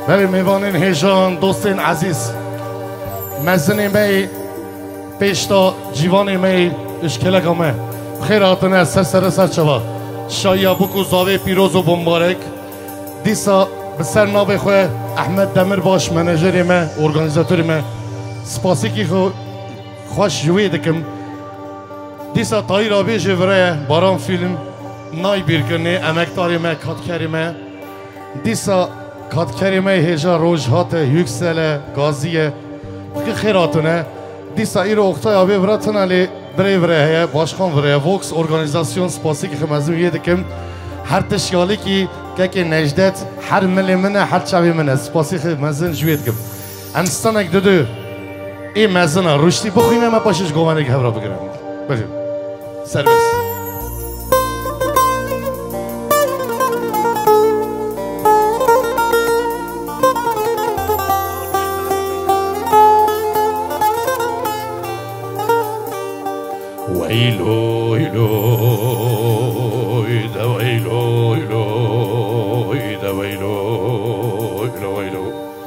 بله میوانین هیجان دوستین عزیز مزنی می پیشتا جیوانی می اشکلک همه خیراتنه سر چوا شایا بکو زاوی پیروز و بمبارک دیسا بسر نابه خواه احمد دمر باش منیجری ما ارگانیزاتوری ما سپاسی که خوش جوی دکم دیسا تایی را بیجه وره باران فیلم نای بیر کنی امکتاری ما کاتکاری ما دیسا کاتکاری ما هیجا روژهات یکسل گازیه که خیراتونه دیسا ایرو اختای آبی براتونه لی برای وره باشخان وره وکس ارگانیزاسیون سپاسی که خمازم یه دکم هر تشکالی که نجدت هر ملی منه هر چاوی منه سپاسی خمازم جوید کم انستانک دو ای مزنه روشتی بخوینه ما پاشش گوانه که هفرا بگرم بجیم سرویس ويلو ويلو إذا ويلو ويلو إذا ويلو ويلو ويلو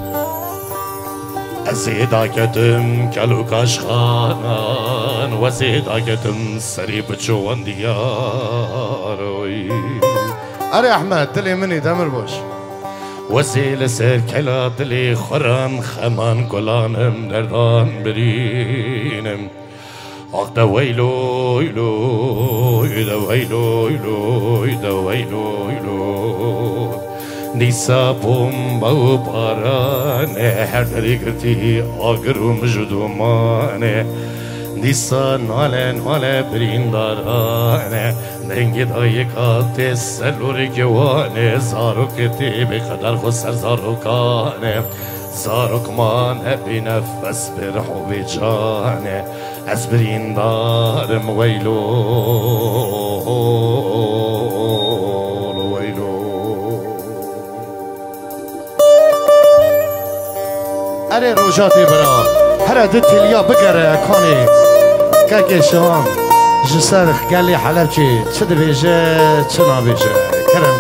أزيدا كتم كلو كاشخانان وزيدا كتم سريب جوان دياروي أري أحمد دلي مني دمر باش وزيل سر كلا دلي خران خمان قلانم نردان برينم أخدا ويلو ويلو إذا ويلو ويلو إذا ويلو ويلو نيسا بومبا وبارانه هر دريقتي آقرو مجدومانه نيسا ناله بريندارانه دنگي دايقات سلور جوانه زاروكتي بقدر خسر زاروكانه زاروك مانه بنفس برحو بجانه أسبرين دارم ويلو ويلو أري روجاتي برا هرا دتليا بقرة كوني كاكي شوام جسارخ قال لي حلبشي تشد بيجا تشنا بيجا كرم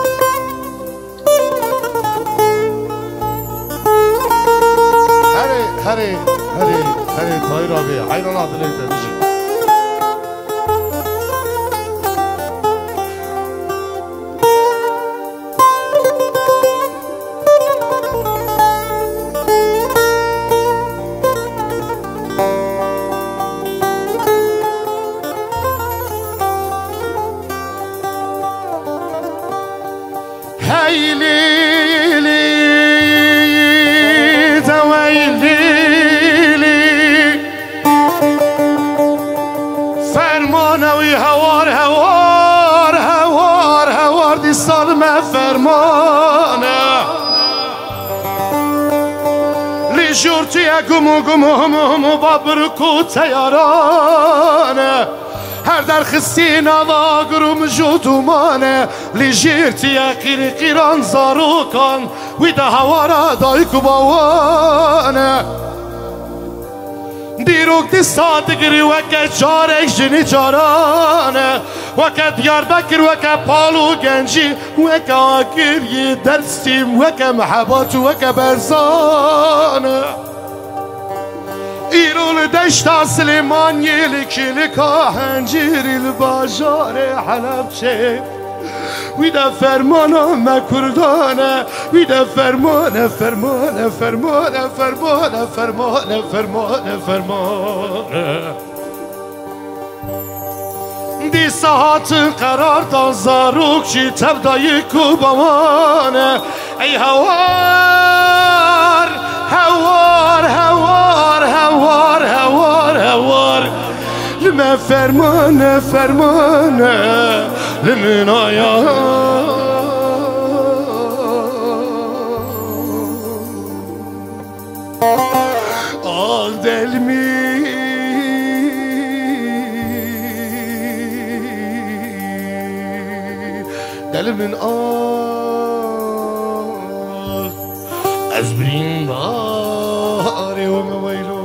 هري طايرة بيه عينا نعطي ليك بيجي گمو بابرکو تیارانه هر در خسین آواگرم جدومانه لیجیرتی قیران زاروکان ویده هوارا دایکو باوانه دیروک دیستا دگری وکه جارک جنی جارانه وکه دیار بکر وکه پالو گنجی وکه آگر یه درستیم وکه محبات وکه برزانه ایرول دشت سلیمان یلکی هنجیر الباجار حلبچه ویده فرمانه مکردانه ویده فرمانه دی ساعت قرار دان زاروک چی تبدای کوبامانه ای هوار هوار هوار هوار هوار هوار لما فرمانه لمن آیا آه دلمی دل من از برین باری و مویلو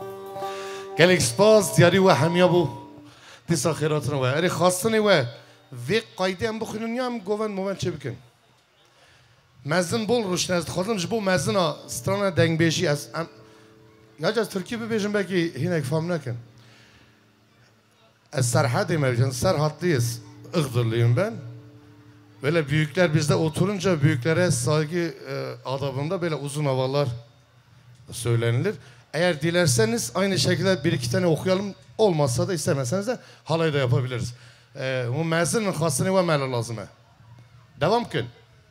گلیک سپاس دیاری و همیا بو دیسا خیراتنا و اری خواستنی و وی قایده هم بخونن یا هم گوون موون چه بکن مزن بول روش نزد خواستم جبو مزن ها ستران دنگ بیشی از یا از ترکیه ببیشم بکی هینک فهم نکن از سرحدی mevcan serhatlıyız Iğdırlıyım ben böyle büyükler bizde oturunca büyüklere saygı adabında böyle uzun havalar söylenilir eğer dilerseniz aynı şekilde bir iki tane okuyalım olmazsa da istemezseniz de halayı da yapabiliriz bu mezinin khasını ve mele lazım devam kın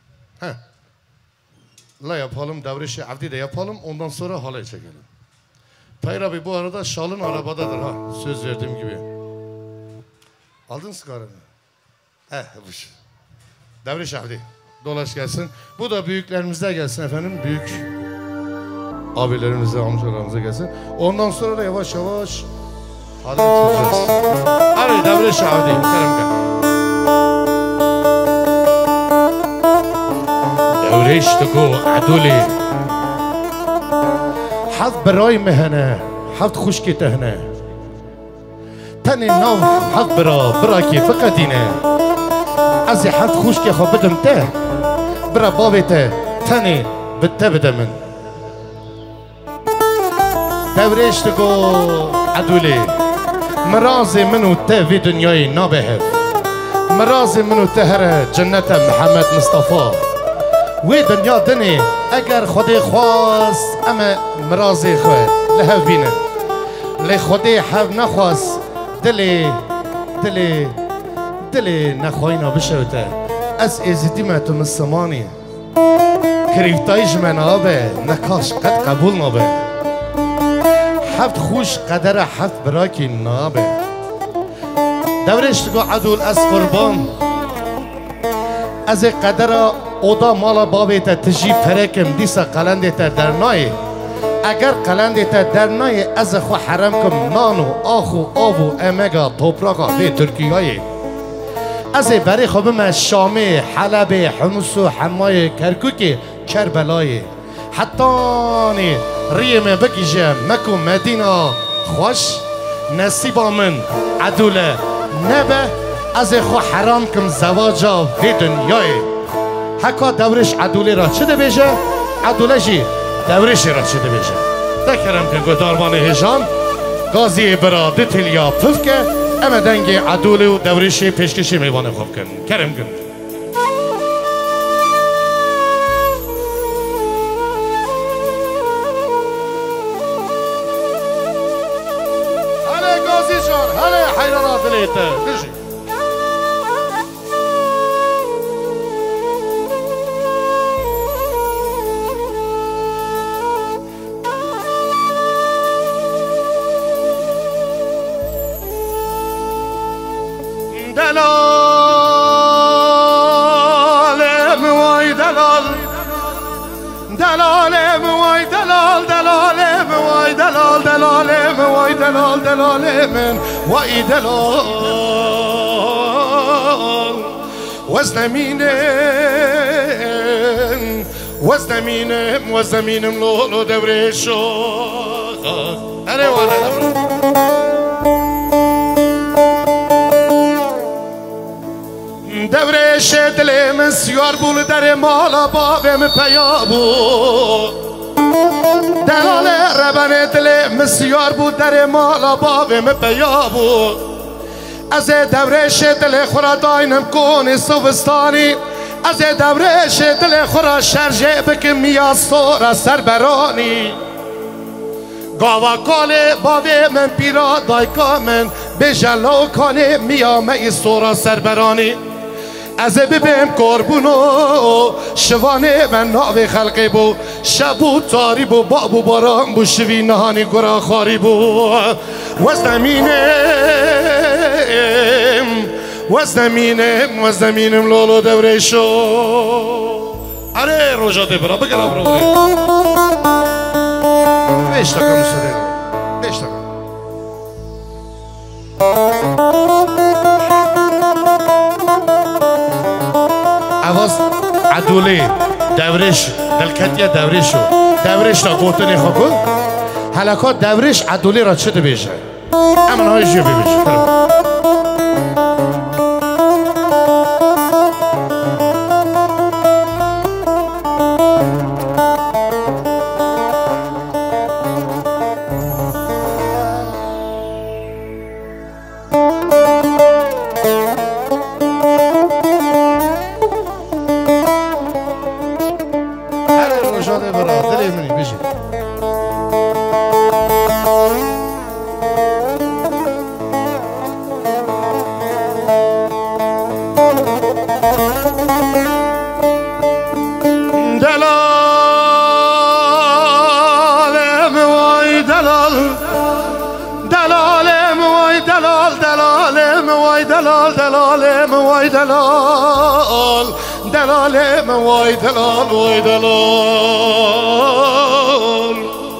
la yapalım devre-i avdi de yapalım ondan sonra halayı çekelim Tayyip abi bu arada şalın arabadadır ha söz verdiğim gibi aldın sigaranı bu şey devre şahdi dolaş gelsin bu da büyüklerimize gelsin efendim büyük abilerimize amcalarımıza gelsin ondan sonra da yavaş yavaş hadi bitireceğiz hadi devre şahdi devre iştiku aduli حظ برای مهنه حظ خوشکی تهنه تنی ناو حظ برا کی بقدینه از حظ خوشکی خو بدم ته برا بابی ته تنی بته بده من دوریش تگو عدولی مرازی منو ته وی دنیای نابهف مرازی منو ته هر جنت محمد مصطفى وی دنیا دنی اگر خودی خواست اما مرازی خود لحو بینن لی خودی حو نخواست دلی نخواینا بشوته از ازیدی متون السمانی کریفتایش من آبه نکاش قد قبول نابه حفت خوش قدر حفت براکی نابه دورش تگو عدول از قربان از قدر اودا مالا بابیت تجی فرکم دیسا قلندت در نای اگر قلندت در نای از خو حرم کم نانو آخو آبو امگا توپراغا به ترکیه از بری خوبم شامی حلب حمص و حمای کرکوکی کربلای حتانی ریم بگیجم مکو مدینه خوش نصیبا من عدوله نبه از خو حرام کم زواجا به دنیای حکا دورش عدولی را چه ده بیشه؟ عدوله جی دورشی را چه ده بیشه؟ تکرم کن گو دارمان هجان گازی برا ده تلیا پف که اما دنگ عدولی و دورشی پیشکشی میوانه خوب کن کرم کن هله گازی جان هله حیرانات دلیته بشی دلالم وای دلال دلالم وای دلال دلالم وای دلال دلالم وای دلال دلالم وای دلال وزمینم لولو دورشو اره والا دورش دلم سیار بول در مالا بابم پیا بود دلال ربن دلم سیار بود در مالا بابم پیا بود از دورش دل خورا داینم کن صوبستانی از دورش دل خورا شرجه بکم میا سورا سربرانی گاوا کاله بابه من پیرا دایکا من به جلو کاله میا می سورا سربرانی از ببیم قربونو شوانه من ناوی خلقی بو شبو تاری بو بابو باران بو شوی نهانی گرا خاری بو وزدمینم لولو دوره شو اره روژا ده برا بگرا برا 5 dakika müsaade 5 dakika عوض عدولی دورش دلکتیه دورشو دورش را گوتنی خواه حلقات دورش عدولی را چه بیشه امن های جیبی بیشه شده برا دلی منی بیشی دلالم وای دلال دلالم وای دلال دلالم وای دلال دلالم وای دلال دلالم وای دلال وای دلال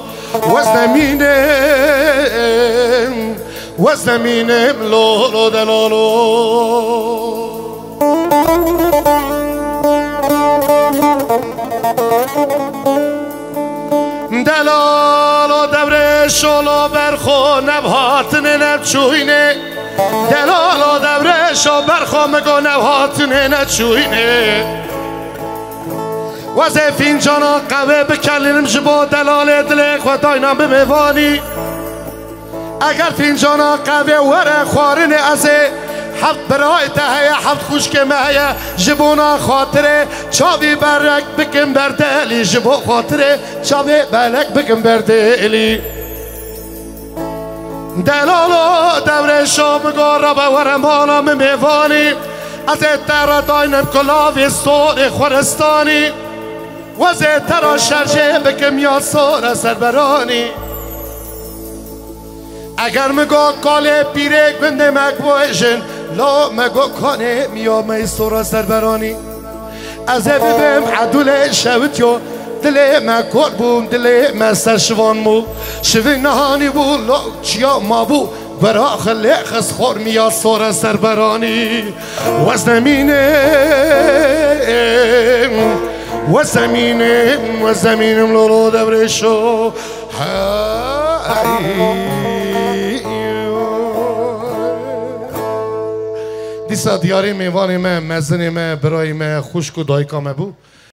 وزنمینم لولو دلالو دلال و دبر شلو برخو نبهاتن نبچوینه دلال و دبر شلو برخو مگو نبهاتن نبچوینه وزه فینجانا قوه بکلینم جبا دلال دلق و داینام بمیوانی اگر فینجانا قوه وره خوارن ازه حفت برای دهه حفت خوشک مهیه جبونا خاطره چاوی برک بکن بردلی جبو خاطره چاوی برک بکن بردلی دلالو دور شام گارا بورم بالا میوانی از تر داینم کلاوی سور خورستانی و از تر شرجه بکم یا سور سربرانی اگر مگو کاله پیرک بنده مکبوشن لا مگو کانه میامه سورا سربرانی از ببم عدول شوتیو دل مکور بوم دل مستشوان بو شوی نهانی بو لا چیا ما بو برا خلق از خور میا سورا سربرانی و زمینم لولو دبرشو دیسا دیاری میوانی من مزنی من برای من خوشک و دایکامه بود